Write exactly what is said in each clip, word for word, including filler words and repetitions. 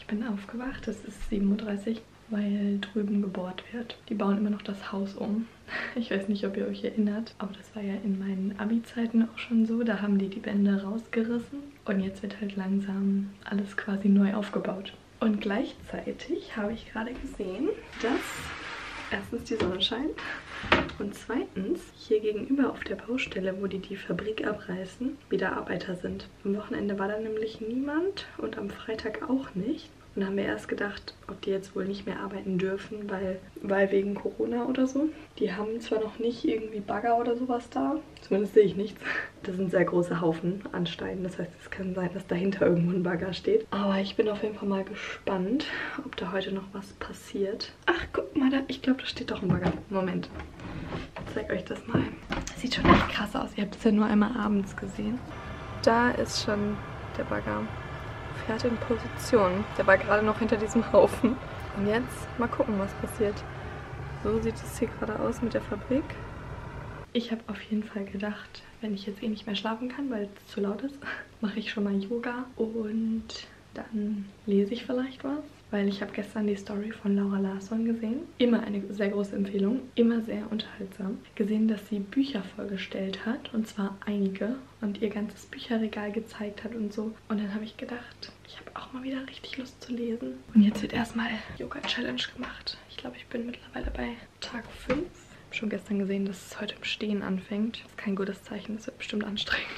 bin aufgewacht, es ist sieben Uhr dreißig, weil drüben gebohrt wird. Die bauen immer noch das Haus um. Ich weiß nicht, ob ihr euch erinnert, aber das war ja in meinen Abi-Zeiten auch schon so. Da haben die die Wände rausgerissen und jetzt wird halt langsam alles quasi neu aufgebaut. Und gleichzeitig habe ich gerade gesehen, dass erstens die Sonne scheint und zweitens hier gegenüber auf der Baustelle, wo die die Fabrik abreißen, wieder Arbeiter sind. Am Wochenende war da nämlich niemand und am Freitag auch nicht. Und dann haben wir erst gedacht, ob die jetzt wohl nicht mehr arbeiten dürfen, weil, weil wegen Corona oder so. Die haben zwar noch nicht irgendwie Bagger oder sowas da, zumindest sehe ich nichts. Das sind sehr große Haufen an Steinen, das heißt, es kann sein, dass dahinter irgendwo ein Bagger steht. Aber ich bin auf jeden Fall mal gespannt, ob da heute noch was passiert. Ach, guck mal, da, ich glaube, da steht doch ein Bagger. Moment, ich zeige euch das mal. Das sieht schon echt krass aus, ihr habt es ja nur einmal abends gesehen. Da ist schon der Bagger. Fährt in Position. Der war gerade noch hinter diesem Haufen. Und jetzt mal gucken, was passiert. So sieht es hier gerade aus mit der Fabrik. Ich habe auf jeden Fall gedacht, wenn ich jetzt eh nicht mehr schlafen kann, weil es zu laut ist, mache ich schon mal Yoga und dann lese ich vielleicht was. Weil ich habe gestern die Story von Laura Larsson gesehen. Immer eine sehr große Empfehlung, immer sehr unterhaltsam. Gesehen, dass sie Bücher vorgestellt hat, und zwar einige. Und ihr ganzes Bücherregal gezeigt hat und so. Und dann habe ich gedacht, ich habe auch mal wieder richtig Lust zu lesen. Und jetzt wird erstmal Yoga-Challenge gemacht. Ich glaube, ich bin mittlerweile bei Tag fünf. Ich habe schon gestern gesehen, dass es heute im Stehen anfängt. Das ist kein gutes Zeichen, das wird bestimmt anstrengend.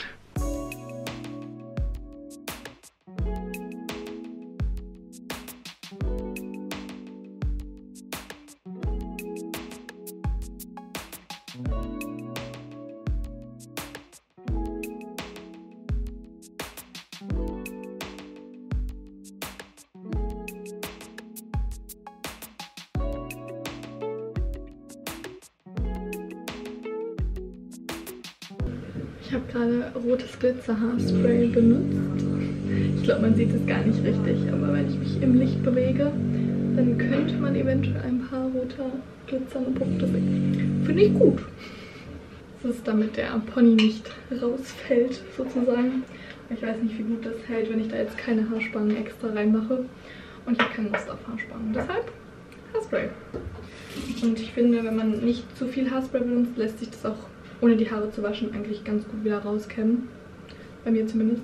Ich habe gerade rotes Glitzer-Haarspray benutzt. Ich glaube, man sieht es gar nicht richtig, aber wenn ich mich im Licht bewege, dann könnte man eventuell ein paar rote glitzernde Punkte sehen. Finde ich gut. Das ist, damit der Pony nicht rausfällt, sozusagen. Ich weiß nicht, wie gut das hält, wenn ich da jetzt keine Haarspangen extra reinmache. Und ich habe kein Muster auf Haarspangen. Deshalb Haarspray. Und ich finde, wenn man nicht zu viel Haarspray benutzt, lässt sich das auch ohne die Haare zu waschen eigentlich ganz gut wieder rauskämmen. Bei mir zumindest.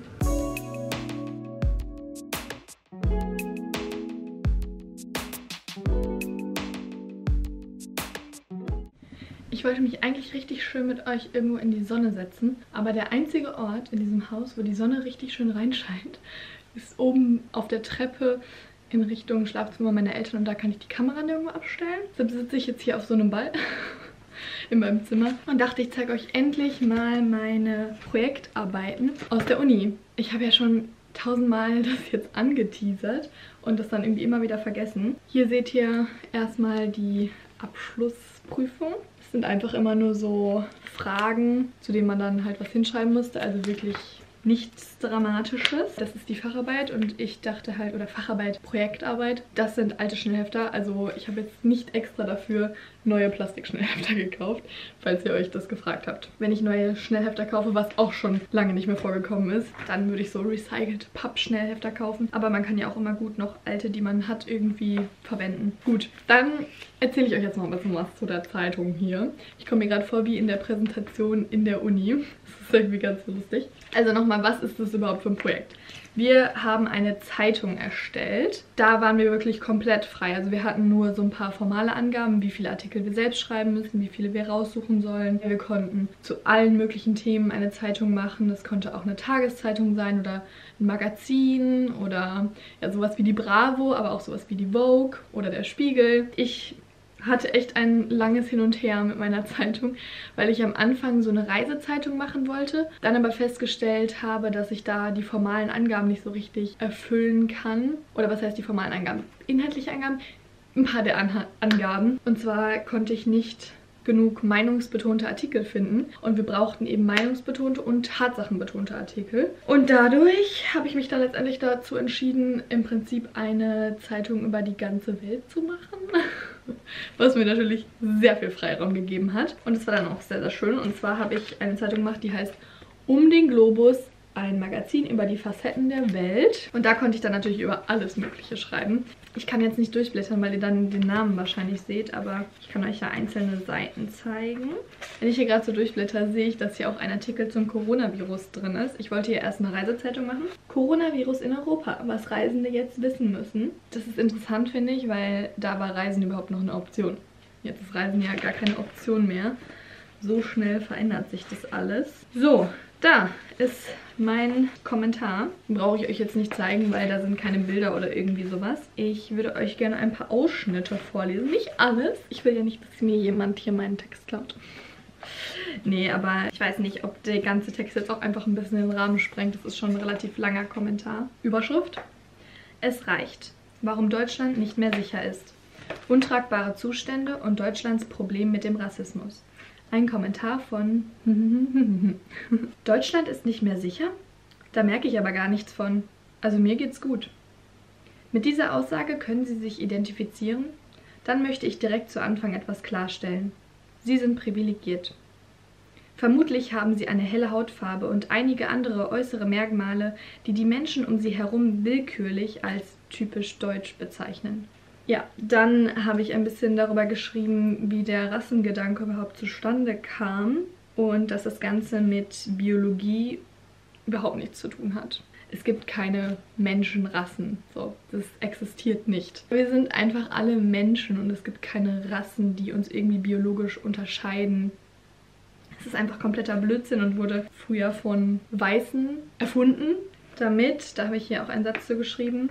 Ich wollte mich eigentlich richtig schön mit euch irgendwo in die Sonne setzen, aber der einzige Ort in diesem Haus, wo die Sonne richtig schön reinscheint, ist oben auf der Treppe in Richtung Schlafzimmer meiner Eltern und da kann ich die Kamera nirgendwo abstellen. Deshalb sitze ich jetzt hier auf so einem Ball in meinem Zimmer und dachte, ich zeige euch endlich mal meine Projektarbeiten aus der Uni. Ich habe ja schon tausendmal das jetzt angeteasert und das dann irgendwie immer wieder vergessen. Hier seht ihr erstmal die Abschlussprüfung. Das sind einfach immer nur so Fragen, zu denen man dann halt was hinschreiben musste, also wirklich nichts Dramatisches. Das ist die Facharbeit und ich dachte halt, oder Facharbeit, Projektarbeit, das sind alte Schnellhefter. Also ich habe jetzt nicht extra dafür neue Plastikschnellhefter gekauft, falls ihr euch das gefragt habt. Wenn ich neue Schnellhefter kaufe, was auch schon lange nicht mehr vorgekommen ist, dann würde ich so recycelt Papp-Schnellhefter kaufen. Aber man kann ja auch immer gut noch alte, die man hat, irgendwie verwenden. Gut, dann erzähle ich euch jetzt noch ein bisschen was zu der Zeitung hier. Ich komme mir gerade vor wie in der Präsentation in der Uni. Das ist irgendwie ganz lustig. Also nochmal, was ist das überhaupt für ein Projekt? Wir haben eine Zeitung erstellt. Da waren wir wirklich komplett frei. Also wir hatten nur so ein paar formale Angaben, wie viele Artikel wir selbst schreiben müssen, wie viele wir raussuchen sollen. Wir konnten zu allen möglichen Themen eine Zeitung machen. Das konnte auch eine Tageszeitung sein oder ein Magazin oder ja, sowas wie die Bravo, aber auch sowas wie die Vogue oder der Spiegel. Ich hatte echt ein langes Hin und Her mit meiner Zeitung, weil ich am Anfang so eine Reisezeitung machen wollte, dann aber festgestellt habe, dass ich da die formalen Angaben nicht so richtig erfüllen kann. Oder was heißt die formalen Angaben? Inhaltliche Angaben? Ein paar der Anha- Angaben. Und zwar konnte ich nicht genug meinungsbetonte Artikel finden und wir brauchten eben meinungsbetonte und tatsachenbetonte Artikel. Und dadurch habe ich mich dann letztendlich dazu entschieden, im Prinzip eine Zeitung über die ganze Welt zu machen. Was mir natürlich sehr viel Freiraum gegeben hat. Und es war dann auch sehr, sehr schön. Und zwar habe ich eine Zeitung gemacht, die heißt Um den Globus ein Magazin über die Facetten der Welt. Und da konnte ich dann natürlich über alles Mögliche schreiben. Ich kann jetzt nicht durchblättern, weil ihr dann den Namen wahrscheinlich seht, aber ich kann euch ja einzelne Seiten zeigen. Wenn ich hier gerade so durchblätter, sehe ich, dass hier auch ein Artikel zum Coronavirus drin ist. Ich wollte hier erst eine Reisezeitung machen. Coronavirus in Europa, was Reisende jetzt wissen müssen. Das ist interessant, finde ich, weil da war Reisen überhaupt noch eine Option. Jetzt ist Reisen ja gar keine Option mehr. So schnell verändert sich das alles. So, da ist mein Kommentar. Den brauche ich euch jetzt nicht zeigen, weil da sind keine Bilder oder irgendwie sowas. Ich würde euch gerne ein paar Ausschnitte vorlesen. Nicht alles. Ich will ja nicht, dass mir jemand hier meinen Text klaut. Nee, aber ich weiß nicht, ob der ganze Text jetzt auch einfach ein bisschen den Rahmen sprengt. Das ist schon ein relativ langer Kommentar. Überschrift: Es reicht. Warum Deutschland nicht mehr sicher ist. Untragbare Zustände und Deutschlands Problem mit dem Rassismus. Ein Kommentar von Deutschland ist nicht mehr sicher? Da merke ich aber gar nichts von. Also mir geht's gut. Mit dieser Aussage können Sie sich identifizieren? Dann möchte ich direkt zu Anfang etwas klarstellen. Sie sind privilegiert. Vermutlich haben Sie eine helle Hautfarbe und einige andere äußere Merkmale, die die Menschen um Sie herum willkürlich als typisch deutsch bezeichnen. Ja, dann habe ich ein bisschen darüber geschrieben, wie der Rassengedanke überhaupt zustande kam und dass das Ganze mit Biologie überhaupt nichts zu tun hat. Es gibt keine Menschenrassen, so, das existiert nicht. Wir sind einfach alle Menschen und es gibt keine Rassen, die uns irgendwie biologisch unterscheiden. Es ist einfach kompletter Blödsinn und wurde früher von Weißen erfunden. Damit, da habe ich hier auch einen Satz zu geschrieben,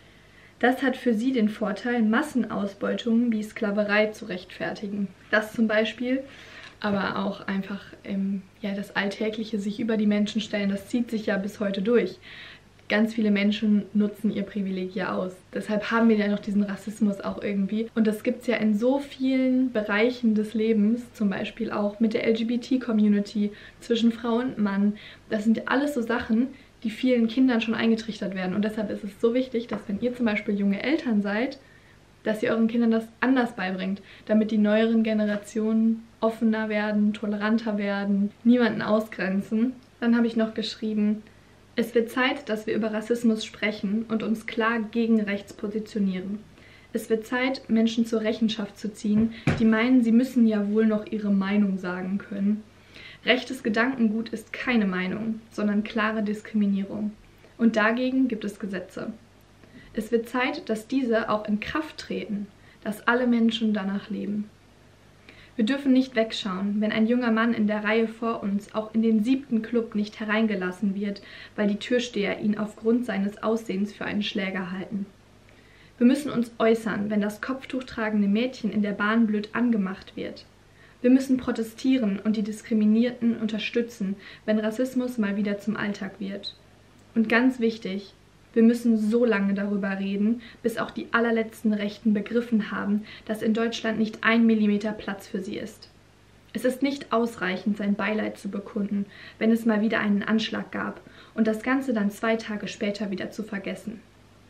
das hat für sie den Vorteil, Massenausbeutungen wie Sklaverei zu rechtfertigen. Das zum Beispiel, aber auch einfach ähm, ja, das Alltägliche, sich über die Menschen stellen, das zieht sich ja bis heute durch. Ganz viele Menschen nutzen ihr Privileg ja aus. Deshalb haben wir ja noch diesen Rassismus auch irgendwie. Und das gibt es ja in so vielen Bereichen des Lebens, zum Beispiel auch mit der L G B T-Community, zwischen Frau und Mann. Das sind alles so Sachen, die vielen Kindern schon eingetrichtert werden. Und deshalb ist es so wichtig, dass wenn ihr zum Beispiel junge Eltern seid, dass ihr euren Kindern das anders beibringt, damit die neueren Generationen offener werden, toleranter werden, niemanden ausgrenzen. Dann habe ich noch geschrieben, es wird Zeit, dass wir über Rassismus sprechen und uns klar gegen rechts positionieren. Es wird Zeit, Menschen zur Rechenschaft zu ziehen, die meinen, sie müssen ja wohl noch ihre Meinung sagen können. Rechtes Gedankengut ist keine Meinung, sondern klare Diskriminierung. Und dagegen gibt es Gesetze. Es wird Zeit, dass diese auch in Kraft treten, dass alle Menschen danach leben. Wir dürfen nicht wegschauen, wenn ein junger Mann in der Reihe vor uns auch in den siebten Club nicht hereingelassen wird, weil die Türsteher ihn aufgrund seines Aussehens für einen Schläger halten. Wir müssen uns äußern, wenn das Kopftuch tragende Mädchen in der Bahn blöd angemacht wird. Wir müssen protestieren und die Diskriminierten unterstützen, wenn Rassismus mal wieder zum Alltag wird. Und ganz wichtig, wir müssen so lange darüber reden, bis auch die allerletzten Rechten begriffen haben, dass in Deutschland nicht ein Millimeter Platz für sie ist. Es ist nicht ausreichend, sein Beileid zu bekunden, wenn es mal wieder einen Anschlag gab und das Ganze dann zwei Tage später wieder zu vergessen.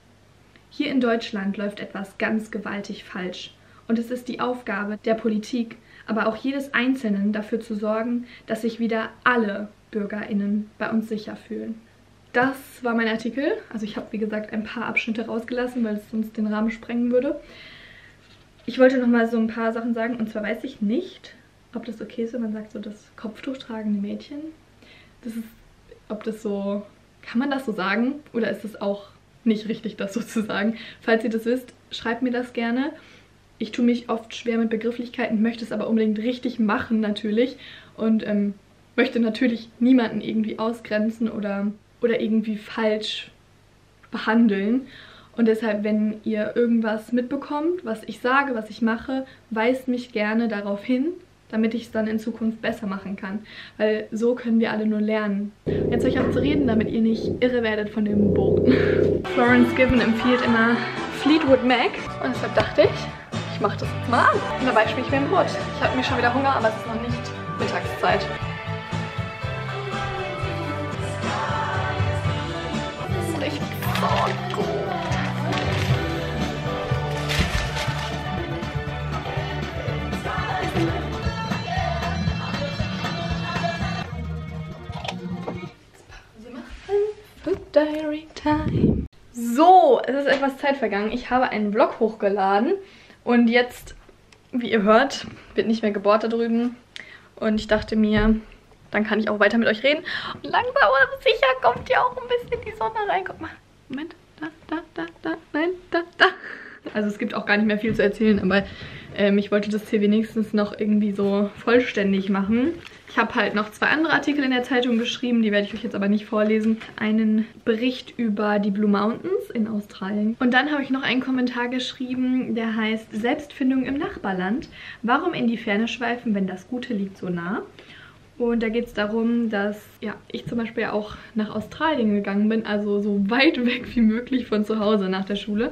Hier in Deutschland läuft etwas ganz gewaltig falsch und es ist die Aufgabe der Politik, aber auch jedes Einzelnen dafür zu sorgen, dass sich wieder alle BürgerInnen bei uns sicher fühlen. Das war mein Artikel. Also ich habe, wie gesagt, ein paar Abschnitte rausgelassen, weil es sonst den Rahmen sprengen würde. Ich wollte noch mal so ein paar Sachen sagen. Und zwar weiß ich nicht, ob das okay ist, wenn man sagt, so das Kopftuch tragende Mädchen. Das ist, ob das so, kann man das so sagen? Oder ist es auch nicht richtig, das so zu sagen? Falls ihr das wisst, schreibt mir das gerne. Ich tue mich oft schwer mit Begrifflichkeiten, möchte es aber unbedingt richtig machen natürlich und ähm, möchte natürlich niemanden irgendwie ausgrenzen oder, oder irgendwie falsch behandeln. Und deshalb, wenn ihr irgendwas mitbekommt, was ich sage, was ich mache, weist mich gerne darauf hin, damit ich es dann in Zukunft besser machen kann. Weil so können wir alle nur lernen. Jetzt höre ich auf zu reden, damit ihr nicht irre werdet von dem Boden. Florence Given empfiehlt immer Fleetwood Mac und deshalb dachte ich, ich mache das jetzt mal an. Und dabei spiele ich mir ein Brot. Ich habe mir schon wieder Hunger, aber es ist noch nicht Mittagszeit. Das ist richtig so gut. Jetzt Pause machen. Diary Time. So, es ist etwas Zeit vergangen. Ich habe einen Vlog hochgeladen und jetzt, wie ihr hört, wird nicht mehr gebohrt da drüben. Und ich dachte mir, dann kann ich auch weiter mit euch reden. Und langsam aber sicher kommt ja auch ein bisschen die Sonne rein. Guck mal. Moment. Da, da, da, da. Nein, da, da. Also es gibt auch gar nicht mehr viel zu erzählen, aber ähm, ich wollte das hier wenigstens noch irgendwie so vollständig machen. Ich habe halt noch zwei andere Artikel in der Zeitung geschrieben, die werde ich euch jetzt aber nicht vorlesen. Einen Bericht über die Blue Mountains in Australien. Und dann habe ich noch einen Kommentar geschrieben, der heißt Selbstfindung im Nachbarland. Warum in die Ferne schweifen, wenn das Gute liegt so nah? Und da geht es darum, dass ja, ich zum Beispiel auch nach Australien gegangen bin, also so weit weg wie möglich von zu Hause nach der Schule.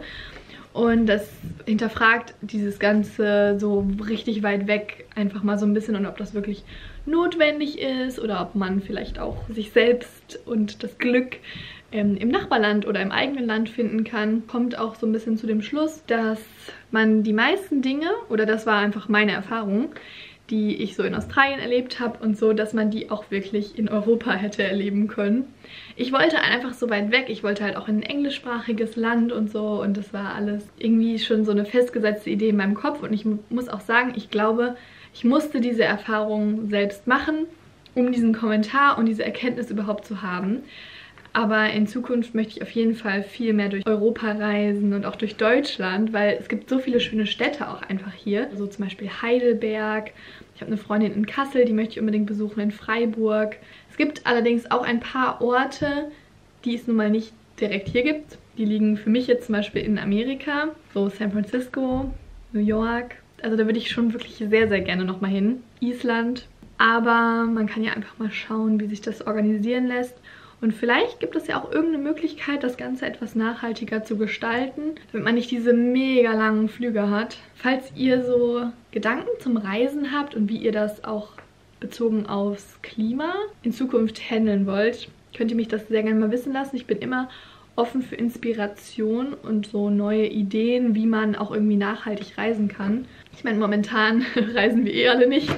Und das hinterfragt dieses Ganze so richtig weit weg einfach mal so ein bisschen und ob das wirklich notwendig ist oder ob man vielleicht auch sich selbst und das Glück ähm, im Nachbarland oder im eigenen Land finden kann. Kommt auch so ein bisschen zu dem Schluss, dass man die meisten Dinge, oder das war einfach meine Erfahrung, die ich so in Australien erlebt habe und so, dass man die auch wirklich in Europa hätte erleben können. Ich wollte einfach so weit weg, ich wollte halt auch in ein englischsprachiges Land und so und das war alles irgendwie schon so eine festgesetzte Idee in meinem Kopf und ich muss auch sagen, ich glaube, ich musste diese Erfahrung selbst machen, um diesen Kommentar und diese Erkenntnis überhaupt zu haben. Aber in Zukunft möchte ich auf jeden Fall viel mehr durch Europa reisen und auch durch Deutschland, weil es gibt so viele schöne Städte auch einfach hier. So zum Beispiel Heidelberg. Ich habe eine Freundin in Kassel, die möchte ich unbedingt besuchen, in Freiburg. Es gibt allerdings auch ein paar Orte, die es nun mal nicht direkt hier gibt. Die liegen für mich jetzt zum Beispiel in Amerika, so San Francisco, New York. Also da würde ich schon wirklich sehr, sehr gerne nochmal hin. Island. Aber man kann ja einfach mal schauen, wie sich das organisieren lässt. Und vielleicht gibt es ja auch irgendeine Möglichkeit, das Ganze etwas nachhaltiger zu gestalten, damit man nicht diese mega langen Flüge hat. Falls ihr so Gedanken zum Reisen habt und wie ihr das auch bezogen aufs Klima in Zukunft handeln wollt, könnt ihr mich das sehr gerne mal wissen lassen. Ich bin immer offen für Inspiration und so neue Ideen, wie man auch irgendwie nachhaltig reisen kann. Ich meine, momentan reisen wir eh alle nicht,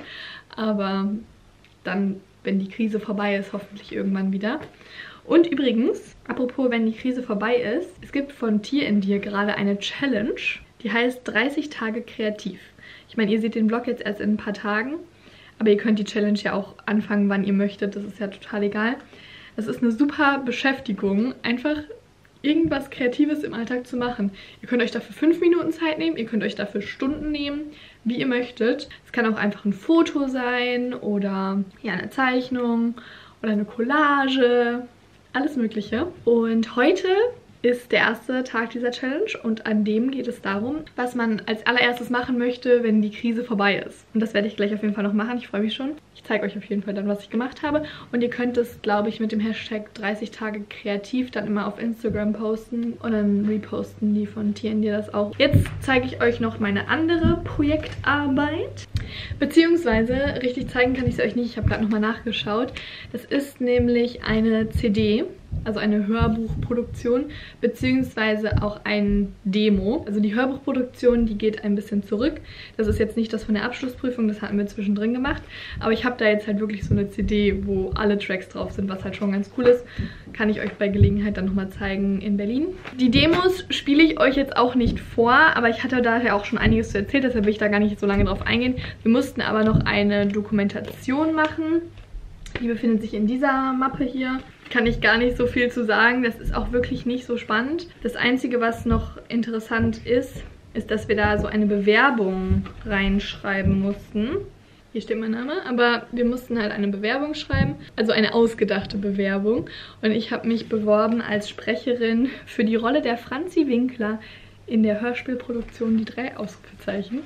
aber dann, wenn die Krise vorbei ist, hoffentlich irgendwann wieder. Und übrigens, apropos, wenn die Krise vorbei ist, es gibt von Tier in Dir gerade eine Challenge, die heißt dreißig Tage kreativ. Ich meine, ihr seht den Vlog jetzt erst in ein paar Tagen, aber ihr könnt die Challenge ja auch anfangen, wann ihr möchtet, das ist ja total egal. Das ist eine super Beschäftigung, einfach irgendwas Kreatives im Alltag zu machen. Ihr könnt euch dafür fünf Minuten Zeit nehmen, ihr könnt euch dafür Stunden nehmen, wie ihr möchtet. Es kann auch einfach ein Foto sein oder ja, eine Zeichnung oder eine Collage, alles mögliche. Und heute ist der erste Tag dieser Challenge und an dem geht es darum, was man als allererstes machen möchte, wenn die Krise vorbei ist. Und das werde ich gleich auf jeden Fall noch machen, ich freue mich schon. Ich zeige euch auf jeden Fall dann, was ich gemacht habe. Und ihr könnt es, glaube ich, mit dem Hashtag dreißig Tage kreativ dann immer auf Instagram posten und dann reposten die von Tier in Dir das auch. Jetzt zeige ich euch noch meine andere Projektarbeit. Beziehungsweise, richtig zeigen kann ich es euch nicht, ich habe gerade nochmal nachgeschaut. Das ist nämlich eine C D, also eine Hörbuchproduktion, beziehungsweise auch ein Demo. Also die Hörbuchproduktion, die geht ein bisschen zurück. Das ist jetzt nicht das von der Abschlussprüfung, das hatten wir zwischendrin gemacht. Aber ich habe da jetzt halt wirklich so eine C D, wo alle Tracks drauf sind, was halt schon ganz cool ist. Kann ich euch bei Gelegenheit dann nochmal zeigen in Berlin. Die Demos spiele ich euch jetzt auch nicht vor, aber ich hatte daher auch schon einiges zu erzählen, deshalb will ich da gar nicht so lange drauf eingehen. Wir mussten aber noch eine Dokumentation machen. Die befindet sich in dieser Mappe hier. Kann ich gar nicht so viel zu sagen. Das ist auch wirklich nicht so spannend. Das Einzige, was noch interessant ist, ist, dass wir da so eine Bewerbung reinschreiben mussten. Hier steht mein Name, aber wir mussten halt eine Bewerbung schreiben, also eine ausgedachte Bewerbung. Und ich habe mich beworben als Sprecherin für die Rolle der Franzi Winkler in der Hörspielproduktion Die drei Ausrufezeichen.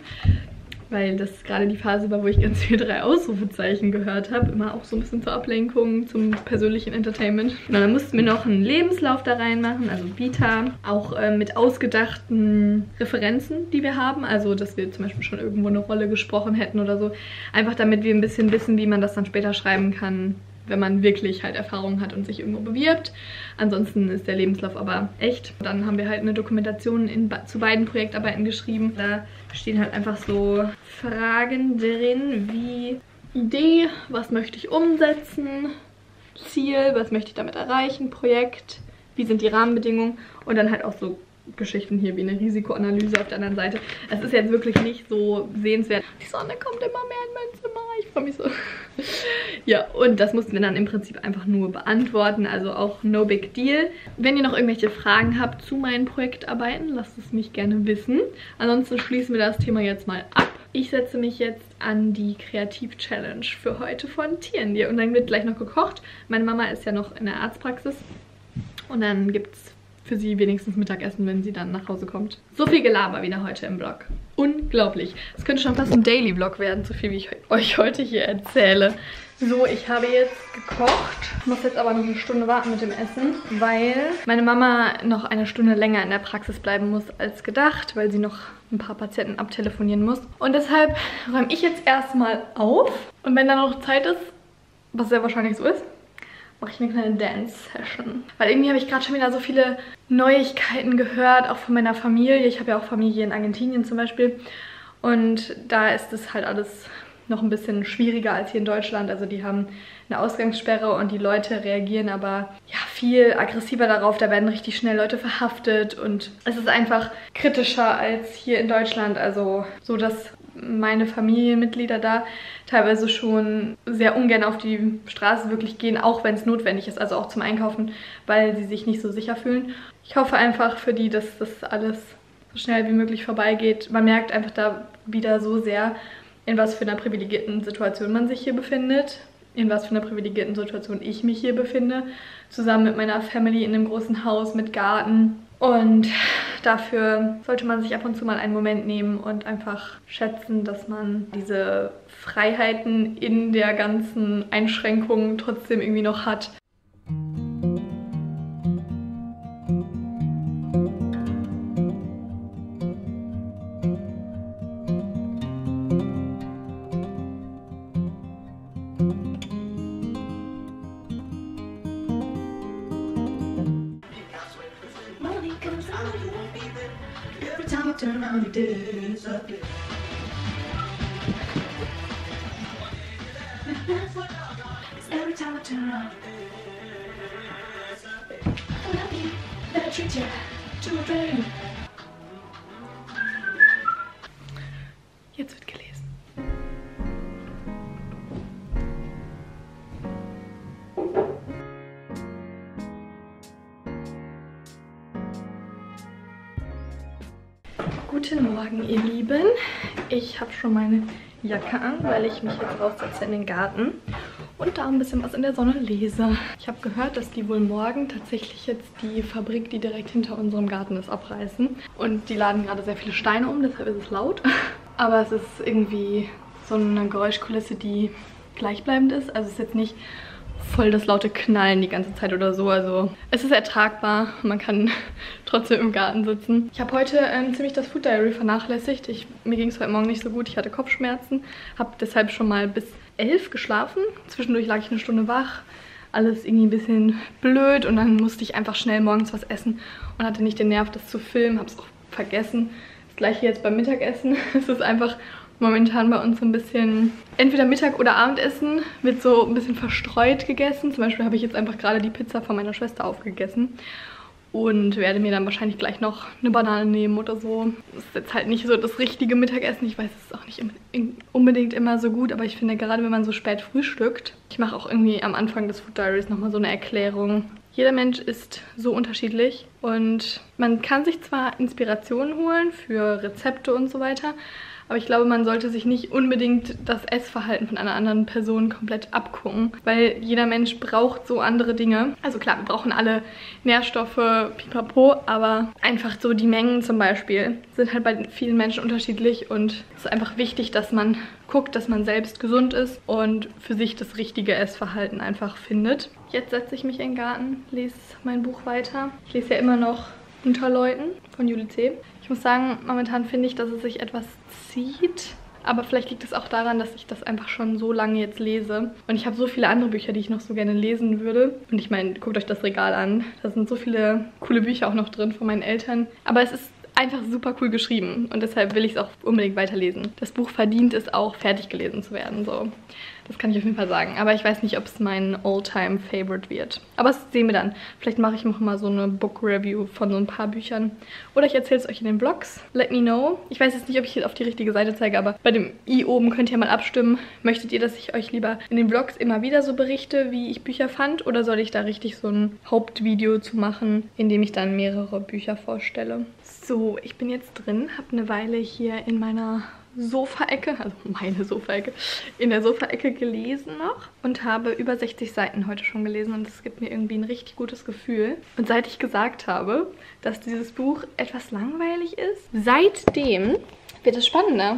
Weil das gerade die Phase war, wo ich ganz viel drei Ausrufezeichen gehört habe. Immer auch so ein bisschen zur Ablenkung, zum persönlichen Entertainment. Und dann mussten wir noch einen Lebenslauf da reinmachen, also Vita. Auch äh, mit ausgedachten Referenzen, die wir haben. Also, dass wir zum Beispiel schon irgendwo eine Rolle gesprochen hätten oder so. Einfach damit wir ein bisschen wissen, wie man das dann später schreiben kann, wenn man wirklich halt Erfahrung hat und sich irgendwo bewirbt. Ansonsten ist der Lebenslauf aber echt. Dann haben wir halt eine Dokumentation in, zu beiden Projektarbeiten geschrieben. Da stehen halt einfach so Fragen drin wie Idee, was möchte ich umsetzen, Ziel, was möchte ich damit erreichen, Projekt, wie sind die Rahmenbedingungen und dann halt auch so Geschichten hier wie eine Risikoanalyse auf der anderen Seite. Es ist jetzt wirklich nicht so sehenswert. Die Sonne kommt immer mehr in mein Zimmer. Ich freue mich so. Ja, und das mussten wir dann im Prinzip einfach nur beantworten. Also auch no big deal. Wenn ihr noch irgendwelche Fragen habt zu meinen Projektarbeiten, lasst es mich gerne wissen. Ansonsten schließen wir das Thema jetzt mal ab. Ich setze mich jetzt an die Kreativ-Challenge für heute von Tierndir. Und dann wird gleich noch gekocht. Meine Mama ist ja noch in der Arztpraxis. Und dann gibt es für sie wenigstens Mittagessen, wenn sie dann nach Hause kommt. So viel Gelaber wieder heute im Vlog. Unglaublich. Es könnte schon fast ein Daily-Vlog werden, so viel wie ich euch heute hier erzähle. So, ich habe jetzt gekocht, muss jetzt aber noch eine Stunde warten mit dem Essen, weil meine Mama noch eine Stunde länger in der Praxis bleiben muss als gedacht, weil sie noch ein paar Patienten abtelefonieren muss. Und deshalb räume ich jetzt erstmal auf und wenn dann noch Zeit ist, was sehr wahrscheinlich so ist, mache ich eine kleine Dance-Session. Weil irgendwie habe ich gerade schon wieder so viele Neuigkeiten gehört, auch von meiner Familie. Ich habe ja auch Familie in Argentinien zum Beispiel. Und da ist es halt alles noch ein bisschen schwieriger als hier in Deutschland. Also die haben eine Ausgangssperre und die Leute reagieren aber ja viel aggressiver darauf. Da werden richtig schnell Leute verhaftet und es ist einfach kritischer als hier in Deutschland. Also so, dass meine Familienmitglieder da teilweise schon sehr ungern auf die Straße wirklich gehen, auch wenn es notwendig ist, also auch zum Einkaufen, weil sie sich nicht so sicher fühlen. Ich hoffe einfach für die, dass das alles so schnell wie möglich vorbeigeht. Man merkt einfach da wieder so sehr, in was für einer privilegierten Situation man sich hier befindet, in was für einer privilegierten Situation ich mich hier befinde, zusammen mit meiner Family in einem großen Haus mit Garten. Und dafür sollte man sich ab und zu mal einen Moment nehmen und einfach schätzen, dass man diese Freiheiten in der ganzen Einschränkung trotzdem irgendwie noch hat. Turn on the disappear. Every time I turn on, I love you, never treat you to a drain. Jetzt wird gelesen. Guten Morgen, ihr Lieben. Ich habe schon meine Jacke an, weil ich mich jetzt raussetze in den Garten und da ein bisschen was in der Sonne lese. Ich habe gehört, dass die wohl morgen tatsächlich jetzt die Fabrik, die direkt hinter unserem Garten ist, abreißen. Und die laden gerade sehr viele Steine um, deshalb ist es laut. Aber es ist irgendwie so eine Geräuschkulisse, die gleichbleibend ist. Also es ist jetzt nicht voll das laute Knallen die ganze Zeit oder so. Also es ist ertragbar. Man kann trotzdem im Garten sitzen. Ich habe heute ähm, ziemlich das Food Diary vernachlässigt. Ich, mir ging es heute Morgen nicht so gut. Ich hatte Kopfschmerzen. Habe deshalb schon mal bis elf geschlafen. Zwischendurch lag ich eine Stunde wach. Alles irgendwie ein bisschen blöd. Und dann musste ich einfach schnell morgens was essen und hatte nicht den Nerv, das zu filmen. Habe es auch vergessen. Das gleiche jetzt beim Mittagessen. Es ist einfach momentan bei uns so ein bisschen, entweder Mittag oder Abendessen wird so ein bisschen verstreut gegessen. Zum Beispiel habe ich jetzt einfach gerade die Pizza von meiner Schwester aufgegessen und werde mir dann wahrscheinlich gleich noch eine Banane nehmen oder so. Das ist jetzt halt nicht so das richtige Mittagessen. Ich weiß, es ist auch nicht unbedingt immer so gut, aber ich finde, gerade wenn man so spät frühstückt, ich mache auch irgendwie am Anfang des Food Diaries nochmal so eine Erklärung. Jeder Mensch ist so unterschiedlich und man kann sich zwar Inspirationen holen für Rezepte und so weiter, aber ich glaube, man sollte sich nicht unbedingt das Essverhalten von einer anderen Person komplett abgucken, weil jeder Mensch braucht so andere Dinge. Also klar, wir brauchen alle Nährstoffe, pipapo, aber einfach so die Mengen zum Beispiel sind halt bei vielen Menschen unterschiedlich und es ist einfach wichtig, dass man guckt, dass man selbst gesund ist und für sich das richtige Essverhalten einfach findet. Jetzt setze ich mich in den Garten, lese mein Buch weiter. Ich lese ja immer noch Unter Leuten von Juli C. Ich muss sagen, momentan finde ich, dass es sich etwas zieht. Aber vielleicht liegt es auch daran, dass ich das einfach schon so lange jetzt lese. Und ich habe so viele andere Bücher, die ich noch so gerne lesen würde. Und ich meine, guckt euch das Regal an. Da sind so viele coole Bücher auch noch drin von meinen Eltern. Aber es ist einfach super cool geschrieben. Und deshalb will ich es auch unbedingt weiterlesen. Das Buch verdient es auch, fertig gelesen zu werden. So. Das kann ich auf jeden Fall sagen. Aber ich weiß nicht, ob es mein All-Time-Favorite wird. Aber das sehen wir dann. Vielleicht mache ich noch mal so eine Book-Review von so ein paar Büchern. Oder ich erzähle es euch in den Vlogs. Let me know. Ich weiß jetzt nicht, ob ich hier auf die richtige Seite zeige, aber bei dem i oben könnt ihr mal abstimmen. Möchtet ihr, dass ich euch lieber in den Vlogs immer wieder so berichte, wie ich Bücher fand? Oder soll ich da richtig so ein Hauptvideo zu machen, in dem ich dann mehrere Bücher vorstelle? So, ich bin jetzt drin, habe eine Weile hier in meiner Sofaecke, also meine Sofaecke, in der Sofaecke gelesen noch und habe über sechzig Seiten heute schon gelesen und das gibt mir irgendwie ein richtig gutes Gefühl. Und seit ich gesagt habe, dass dieses Buch etwas langweilig ist, seitdem wird es spannender.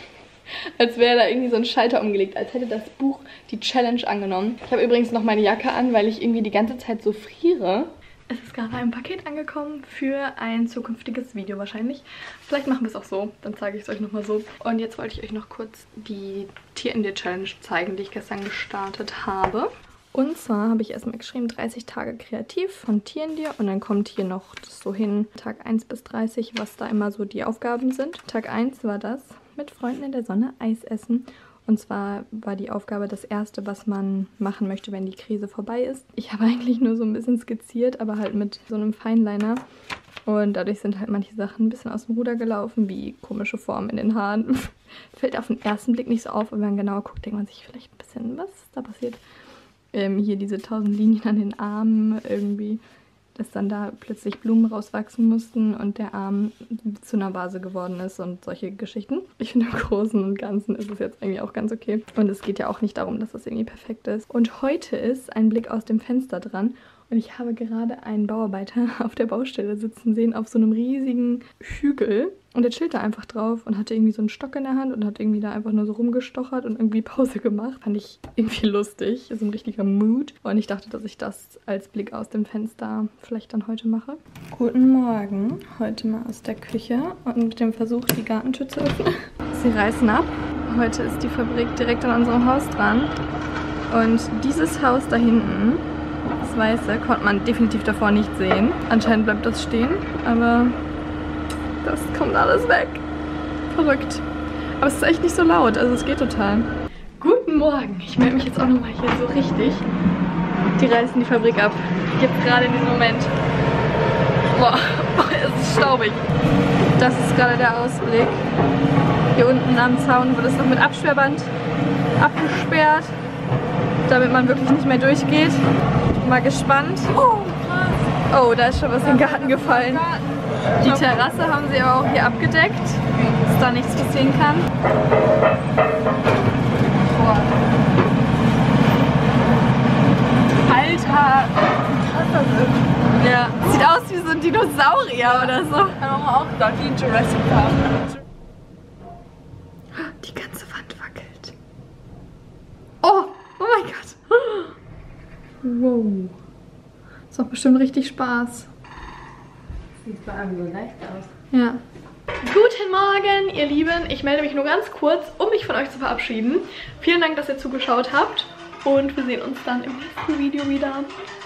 Als wäre da irgendwie so ein Schalter umgelegt, als hätte das Buch die Challenge angenommen. Ich habe übrigens noch meine Jacke an, weil ich irgendwie die ganze Zeit so friere. Es ist gerade ein Paket angekommen für ein zukünftiges Video wahrscheinlich. Vielleicht machen wir es auch so, dann zeige ich es euch nochmal so. Und jetzt wollte ich euch noch kurz die Tier in dir Challenge zeigen, die ich gestern gestartet habe. Und zwar habe ich erstmal geschrieben, dreißig Tage kreativ von Tier in dir. Und dann kommt hier noch das so hin, Tag eins bis dreißig, was da immer so die Aufgaben sind. Tag eins war das, mit Freunden in der Sonne Eis essen. Und zwar war die Aufgabe das erste, was man machen möchte, wenn die Krise vorbei ist. Ich habe eigentlich nur so ein bisschen skizziert, aber halt mit so einem Fineliner. Und dadurch sind halt manche Sachen ein bisschen aus dem Ruder gelaufen, wie komische Formen in den Haaren. Fällt auf den ersten Blick nicht so auf, aber wenn man genauer guckt, denkt man sich vielleicht ein bisschen, was ist da passiert? Ähm, hier diese tausend Linien an den Armen irgendwie, dass dann da plötzlich Blumen rauswachsen mussten und der Arm zu einer Vase geworden ist und solche Geschichten. Ich finde, im Großen und Ganzen ist es jetzt eigentlich auch ganz okay. Und es geht ja auch nicht darum, dass das irgendwie perfekt ist. Und heute ist ein Blick aus dem Fenster dran. Und ich habe gerade einen Bauarbeiter auf der Baustelle sitzen sehen, auf so einem riesigen Hügel. Und der chillt da einfach drauf und hatte irgendwie so einen Stock in der Hand und hat irgendwie da einfach nur so rumgestochert und irgendwie Pause gemacht. Fand ich irgendwie lustig, so ein richtiger Mood. Und ich dachte, dass ich das als Blick aus dem Fenster vielleicht dann heute mache. Guten Morgen, heute mal aus der Küche und mit dem Versuch, die Gartentür zu öffnen. Sie reißen ab. Heute ist die Fabrik direkt an unserem Haus dran. Und dieses Haus da hinten, das Weiße, konnte man definitiv davor nicht sehen. Anscheinend bleibt das stehen, aber das kommt alles weg. Verrückt. Aber es ist echt nicht so laut, also es geht total. Guten Morgen. Ich melde mich jetzt auch nochmal hier so richtig. Die reißen die Fabrik ab. Jetzt gerade in diesem Moment. Boah, es ist staubig. Das ist gerade der Ausblick. Hier unten am Zaun wird es noch mit Absperrband abgesperrt, damit man wirklich nicht mehr durchgeht. Mal gespannt. Oh, da ist schon was in den Garten gefallen. Die Terrasse haben sie aber auch hier abgedeckt, dass da nichts passieren kann. Boah. Alter! Ja, sieht aus wie so ein Dinosaurier oder so. Aber auch da, die in Jurassic Park. Die ganze Wand wackelt. Oh, oh mein Gott. Wow. Das macht bestimmt richtig Spaß. Sieht vor allem so leicht aus. Ja. Guten Morgen, ihr Lieben. Ich melde mich nur ganz kurz, um mich von euch zu verabschieden. Vielen Dank, dass ihr zugeschaut habt. Und wir sehen uns dann im nächsten Video wieder.